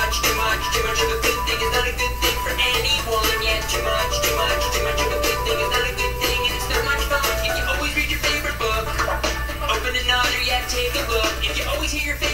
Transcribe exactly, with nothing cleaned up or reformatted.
much, too much, too much of a good thing is not a good thing for anyone. Yeah, too much, too much, too much of a good thing is not a good thing, and it's not much fun if you always read your favorite book. Open another, yeah, take a look. If you always hear your favorite